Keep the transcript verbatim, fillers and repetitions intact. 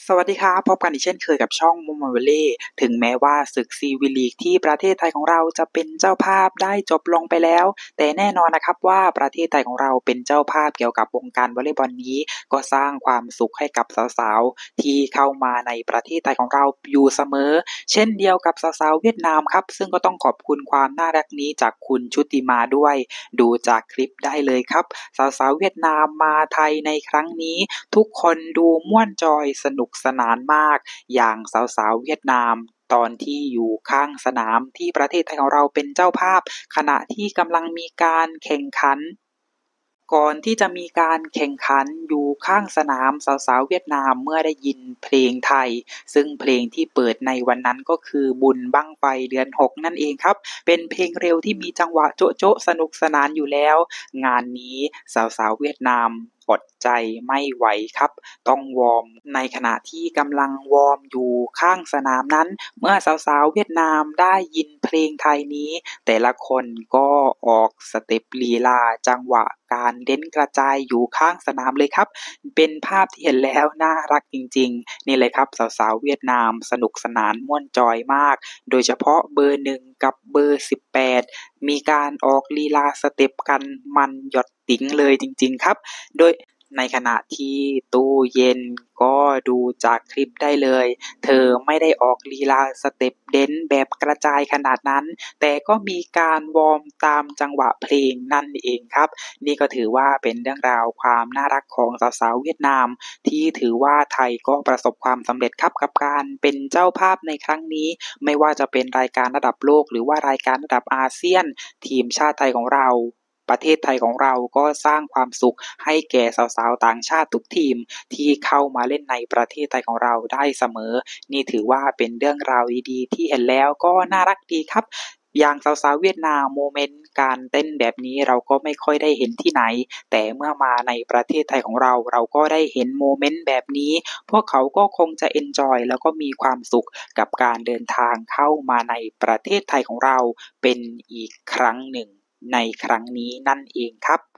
สวัสดีครับพบกันอีกเช่นเคยกับช่องมุมมอลเล่ถึงแม้ว่าศึกซีวิลีกที่ประเทศไทยของเราจะเป็นเจ้าภาพได้จบลงไปแล้วแต่แน่นอนนะครับว่าประเทศไทยของเราเป็นเจ้าภาพเกี่ยวกับวงการวอลเลย์บอลนี้ก็สร้างความสุขให้กับสาวๆที่เข้ามาในประเทศไทยของเราอยู่เสมอเช่นเดียวกับสาวๆเวียดนามครับซึ่งก็ต้องขอบคุณความน่ารักนี้จากคุณชุติมาด้วยดูจากคลิปได้เลยครับสาวๆเวียดนามมาไทยในครั้งนี้ทุกคนดูม่วนจอยสนุกสนานมากอย่างสาวๆเวียดนามตอนที่อยู่ข้างสนามที่ประเทศไทยของเราเป็นเจ้าภาพขณะที่กำลังมีการแข่งขันก่อนที่จะมีการแข่งขันอยู่ข้างสนามสาวๆเวียดนามเมื่อได้ยินเพลงไทยซึ่งเพลงที่เปิดในวันนั้นก็คือบุญบั้งไฟเดือนหกนั่นเองครับเป็นเพลงเร็วที่มีจังหวะโจ๊ะๆสนุกสนานอยู่แล้วงานนี้สาวๆเวียดนามอดใจไม่ไหวครับต้องวอร์มในขณะที่กำลังวอร์มอยู่ข้างสนามนั้นเมื่อสาวๆเวียดนามได้ยินเพลงไทยนี้แต่ละคนก็ออกสเต็ปลีลาจังหวะการเด้นกระจายอยู่ข้างสนามเลยครับเป็นภาพที่เห็นแล้วน่ารักจริงๆนี่เลยครับสาวๆเวียดนามสนุกสนานม่วนจอยมากโดยเฉพาะเบอร์หนึ่งกับเบอร์สิบแปดมีการออกลีลาสเต็ปกันมันหยดติ๋งเลยจริงๆครับโดยในขณะที่ตู้เย็นก็ดูจากคลิปได้เลยเธอไม่ได้ออกลีลาสเต็ปเด้นแบบกระจายขนาดนั้นแต่ก็มีการวอร์มตามจังหวะเพลงนั่นเองครับนี่ก็ถือว่าเป็นเรื่องราวความน่ารักของสาวๆเวียดนามที่ถือว่าไทยก็ประสบความสำเร็จครับกับการเป็นเจ้าภาพในครั้งนี้ไม่ว่าจะเป็นรายการระดับโลกหรือว่ารายการระดับอาเซียนทีมชาติไทยของเราประเทศไทยของเราก็สร้างความสุขให้แก่สาวๆต่างชาติทุกทีมที่เข้ามาเล่นในประเทศไทยของเราได้เสมอนี่ถือว่าเป็นเรื่องราวดีๆที่เห็นแล้วก็น่ารักดีครับอย่างสาวๆเวียดนามโมเมนต์การเต้นแบบนี้เราก็ไม่ค่อยได้เห็นที่ไหนแต่เมื่อมาในประเทศไทยของเราเราก็ได้เห็นโมเมนต์แบบนี้พวกเขาก็คงจะเอนจอยแล้วก็มีความสุขกับการเดินทางเข้ามาในประเทศไทยของเราเป็นอีกครั้งหนึ่งในครั้งนี้นั่นเองครับ